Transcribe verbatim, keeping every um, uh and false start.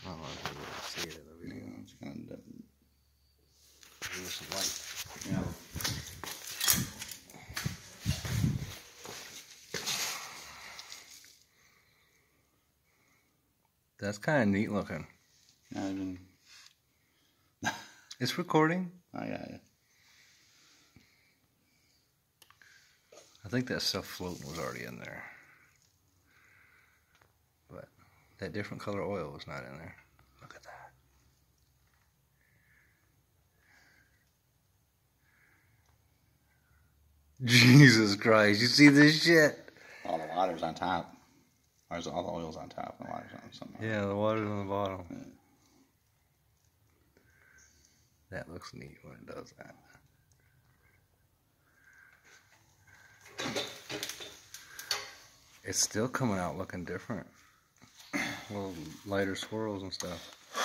don't know if you can see it in the video. Yeah, it's kind of There's some light. yeah. That's kind of neat looking. Yeah, I've been. It's recording. Oh yeah, yeah. I think that stuff floating was already in there. But that different color oil was not in there. Look at that. Jesus Christ, you see this shit? All the water's on top. Or is all the oil's on top and the water's on something? Yeah, the water's on the bottom. Yeah. That looks neat when it does that. It's still coming out looking different. Little lighter swirls and stuff.